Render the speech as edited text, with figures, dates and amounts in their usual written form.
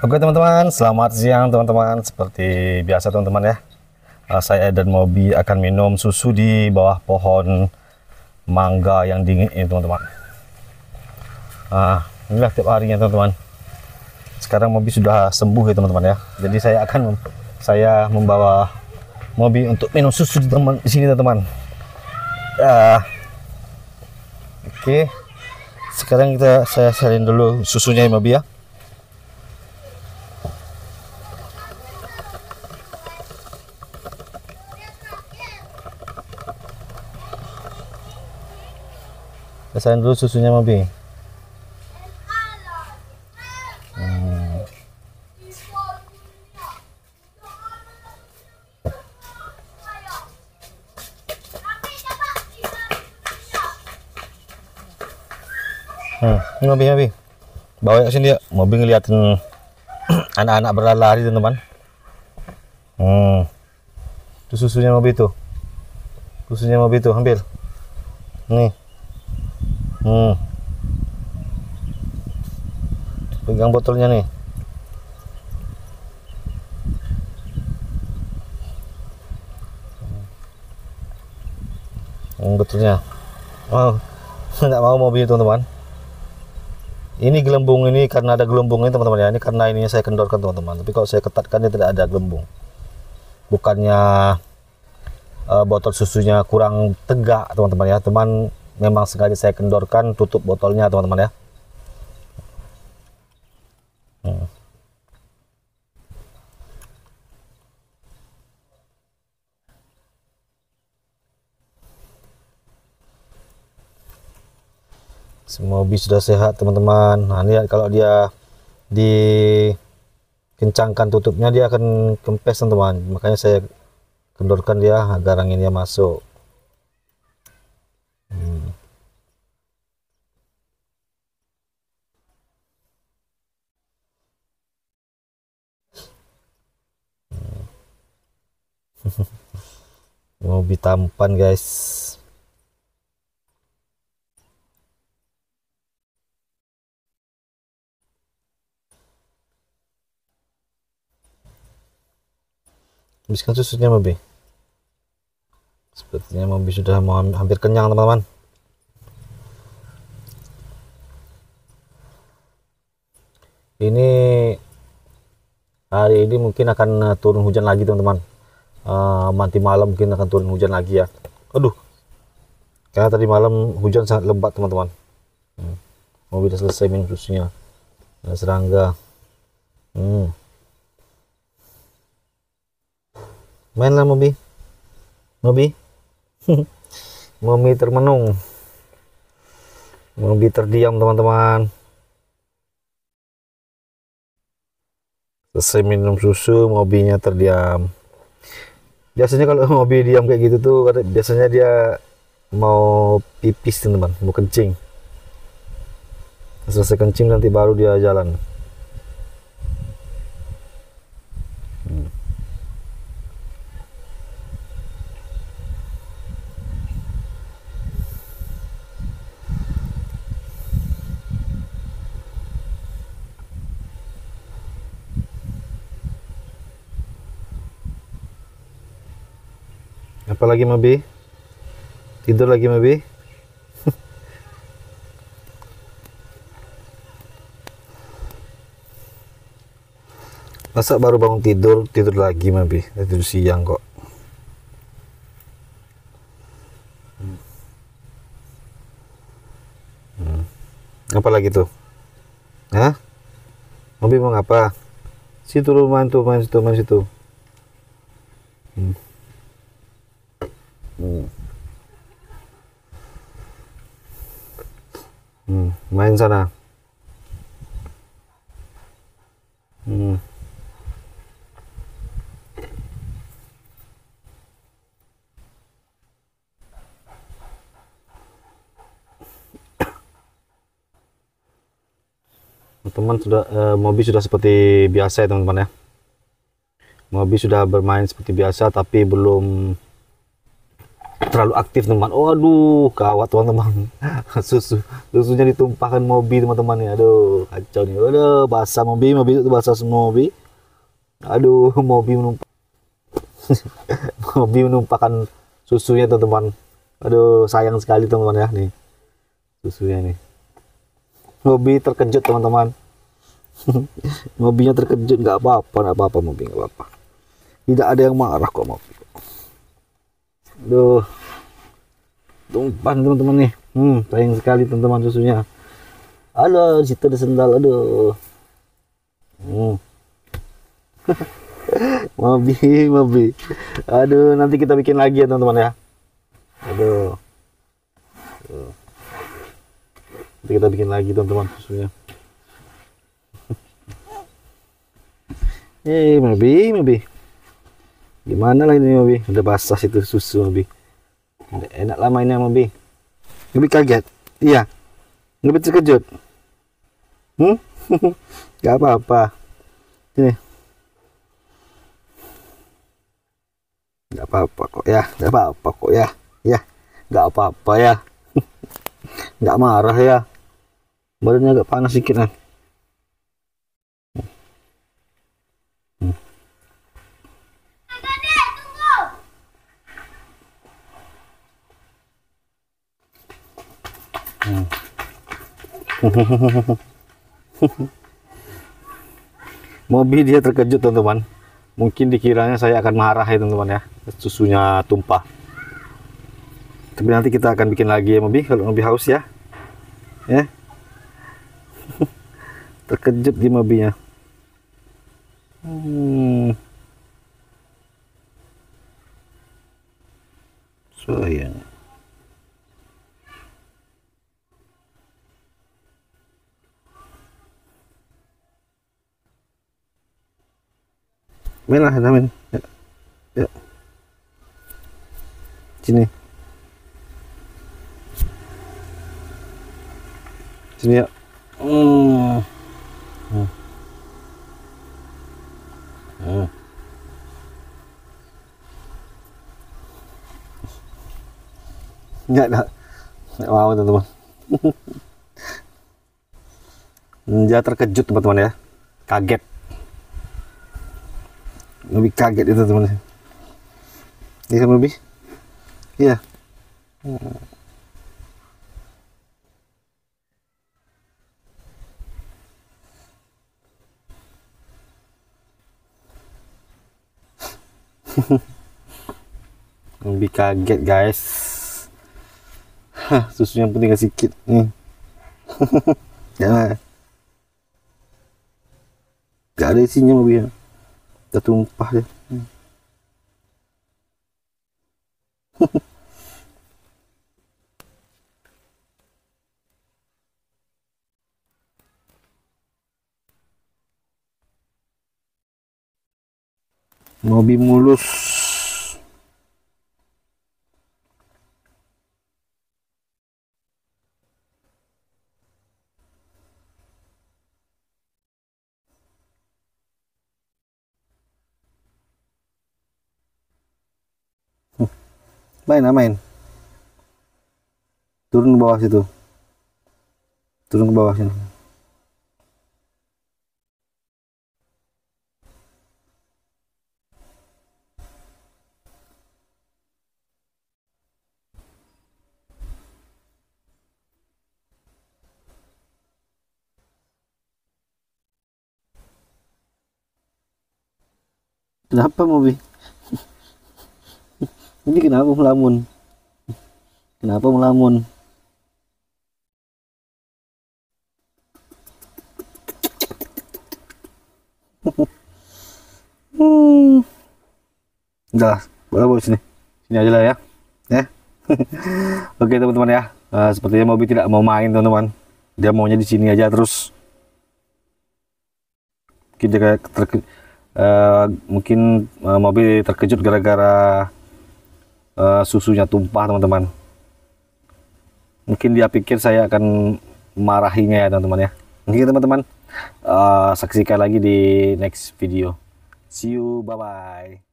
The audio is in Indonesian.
Oke teman-teman, selamat siang teman-teman. Seperti biasa teman-teman ya, saya dan Mobi akan minum susu di bawah pohon mangga yang dingin ini teman-teman. Inilah tiap harinya teman-teman. Sekarang Mobi sudah sembuh ya teman-teman ya. Jadi saya membawa Mobi untuk minum susu di sini teman-teman. Oke, sekarang saya salin dulu susunya ya Mobi ya. Rasain dulu susunya Mobi. Ini Mobi. Bawa ke sini ya. Mobi ngeliatin anak-anak berlari teman-teman. Itu susunya Mobi tuh. Susunya Mobi tuh, ambil. Nih. Pegang botolnya nih. Botolnya. Oh, nggak mau Mobil teman-teman. Ini gelembung ini karena ada gelembung ini teman-teman ya. Ini karena ininya saya kendorkan teman-teman. Tapi kalau saya ketatkan dia tidak ada gelembung. Bukannya botol susunya kurang tegak teman-teman ya. Teman memang sengaja saya kendorkan tutup botolnya teman-teman ya. Mobi sudah sehat teman-teman. Nah ini kalau dia dikencangkan tutupnya dia akan kempes teman-teman. Makanya saya kendorkan dia agar anginnya masuk. Mobi tampan guys. Habiskan susunya Mobi. Sepertinya Mobi sudah mau hampir kenyang teman-teman. Ini hari ini mungkin akan turun hujan lagi teman-teman. Nanti malam mungkin akan turun hujan lagi ya. Aduh, karena tadi malam hujan sangat lebat teman-teman. Mobi sudah selesai minum susunya. Ada serangga. Mainlah Mobi. Mobi termenung. Mobi terdiam teman-teman. Selesai minum susu, Mobinya terdiam. Biasanya kalau Mobi diam kayak gitu tuh, biasanya dia mau pipis teman-teman, mau kencing. Selesai kencing nanti baru dia jalan. Apa lagi Mobi? Tidur lagi Mobi? Masa baru bangun tidur lagi Mobi? Tidur siang kok. Apa lagi tuh? Hah? Mobi mau ngapa? Situ main tuh, main situ. Main sana. Teman Mobi sudah seperti biasa ya teman-teman ya. Mobi sudah bermain seperti biasa tapi belum terlalu aktif teman. Waduh, gawat teman-teman. Susunya ditumpahkan mobil teman-teman ya. Aduh, kacau nih. Aduh, basah mobil itu basah semua mobil. Aduh, mobil menumpah. Mobil menumpahkan susunya teman-teman. Aduh, sayang sekali teman-teman ya nih. Susunya nih. Mobil terkejut teman-teman. Mobilnya terkejut, nggak apa-apa mobil, nggak apa-apa. Tidak ada yang marah kok mobil. Aduh, tumpah teman-teman nih. Sayang sekali teman-teman susunya. Aduh, di situ ada sendal. Aduh. Mobil. Aduh, nanti kita bikin lagi ya teman-teman ya. Aduh. Nanti kita bikin lagi teman-teman susunya. Mobil. Gimana lah ini mobil? Udah basah itu susu mobil. Udah enak lah mainnya mobil. Mobil kaget. Iya. Mobil terkejut. Gak apa-apa. Ini. Gak apa-apa kok ya. Gak apa-apa kok ya. Ya. Gak apa-apa ya. Gak marah ya. Badannya agak panas sedikit kan. Mobil dia terkejut teman-teman. Mungkin dikiranya saya akan marah ya teman-teman ya, susunya tumpah. Tapi nanti kita akan bikin lagi ya mobil, kalau mobil haus ya. Terkejut di mobilnya. Sayang. Main lah, main. Ya. Sini. Sini ya. Enggak mau teman-teman. Dia terkejut teman-teman ya, kaget. Lebih kaget itu teman-teman. Iya kan lebih? Iya. Lebih kaget guys. Susunya pun tinggal sedikit nih. Jangan. Gak ada isinya mobilnya. Udah tumpah deh. Mobil mulus. Main. Turun ke bawah situ. Turun ke bawah sini. Kenapa mobil? Ini kenapa melamun? Kenapa melamun? Udah, bawa sini. Sini aja lah ya. Oke teman-teman ya. Sepertinya mobil tidak mau main teman-teman. Dia maunya di sini aja terus. Mungkin mobil terkejut gara-gara susunya tumpah teman-teman. Mungkin dia pikir saya akan marahinya ya teman-teman ya. Oke teman-teman, saksikan lagi di next video. See you, bye bye.